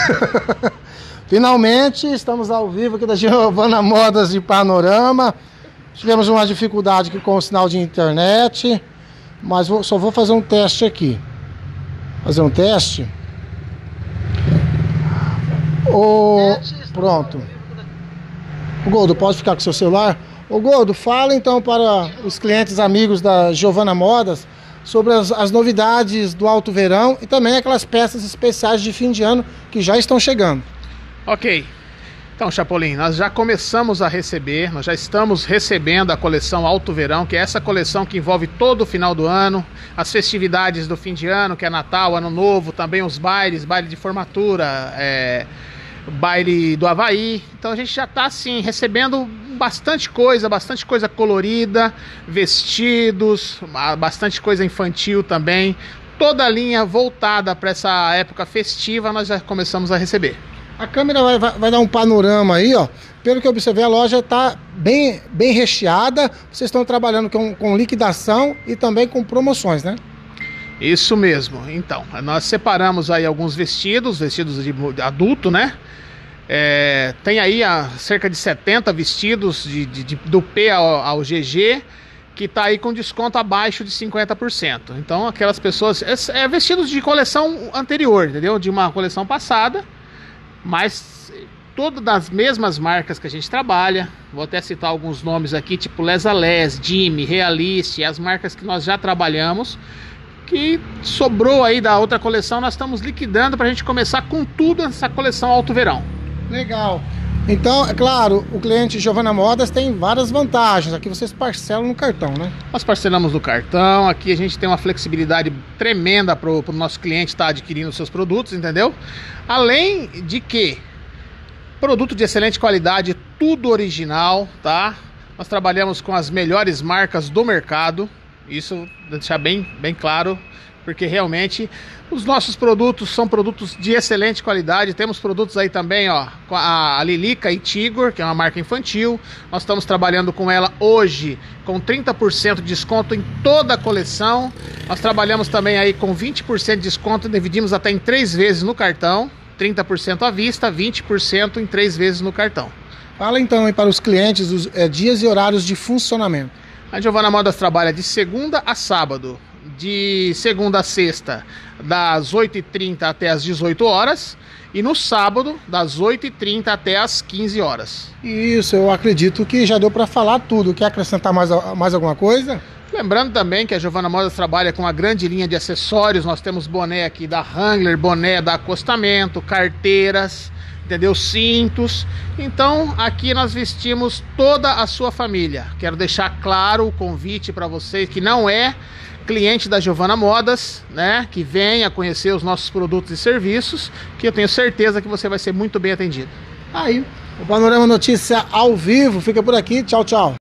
Finalmente estamos ao vivo aqui da Giovana Modas de Panorama. Tivemos uma dificuldade aqui com o sinal de internet, mas só vou fazer um teste aqui. Fazer um teste. Pronto. O Goldo, pode ficar com seu celular? Ô Goldo, fala então para os clientes amigos da Giovana Modas sobre as novidades do Alto Verão e também aquelas peças especiais de fim de ano que já estão chegando. Ok. Então, Chapolin, nós já começamos a receber, nós já estamos recebendo a coleção Alto Verão, que é essa coleção que envolve todo o final do ano, as festividades do fim de ano, que é Natal, Ano Novo, também os bailes, baile de formatura, baile do Havaí. Então a gente já está assim recebendo bastante coisa colorida, vestidos, bastante coisa infantil também. Toda a linha voltada para essa época festiva nós já começamos a receber. A câmera vai dar um panorama aí, ó. Pelo que eu observei, a loja está bem recheada. Vocês estão trabalhando com liquidação e também com promoções, né? Isso mesmo. Então, nós separamos aí alguns vestidos de adulto, né? Tem aí cerca de 70 vestidos do P ao GG, que tá aí com desconto abaixo de 50%. Então, aquelas pessoas... vestidos de coleção anterior, entendeu? De uma coleção passada, mas todas das mesmas marcas que a gente trabalha. Vou até citar alguns nomes aqui, tipo Les Allés, Jimmy, Realiste, as marcas que nós já trabalhamos, que sobrou aí da outra coleção, nós estamos liquidando para a gente começar com tudo essa coleção Alto Verão. Legal. Então, é claro, o cliente Giovana Modas tem várias vantagens. Aqui vocês parcelam no cartão, né? Nós parcelamos no cartão. Aqui a gente tem uma flexibilidade tremenda para o nosso cliente estar adquirindo seus produtos, entendeu? Além de que produto de excelente qualidade, tudo original, tá? Nós trabalhamos com as melhores marcas do mercado. Isso deixar bem claro, porque realmente os nossos produtos são produtos de excelente qualidade. Temos produtos aí também, ó, com a Lilica e Tigor, que é uma marca infantil. Nós estamos trabalhando com ela hoje com 30% de desconto em toda a coleção. Nós trabalhamos também aí com 20% de desconto, dividimos até em 3 vezes no cartão. 30% à vista, 20% em 3 vezes no cartão. Fala então aí para os clientes os dias e horários de funcionamento. A Giovana Modas trabalha de segunda a sábado, de segunda a sexta, das 8h30 até as 18 horas, e no sábado, das 8h30 até as 15 horas. Isso, eu acredito que já deu para falar tudo. Quer acrescentar mais alguma coisa? Lembrando também que a Giovana Modas trabalha com uma grande linha de acessórios. Nós temos boné aqui da Wrangler, boné da Acostamento, carteiras, entendeu? Cintos. Então aqui nós vestimos toda a sua família. Quero deixar claro o convite para vocês que não é cliente da Giovana Modas, né? Que venha conhecer os nossos produtos e serviços, que eu tenho certeza que você vai ser muito bem atendido. Aí, o Panorama Notícia ao vivo fica por aqui. Tchau, tchau.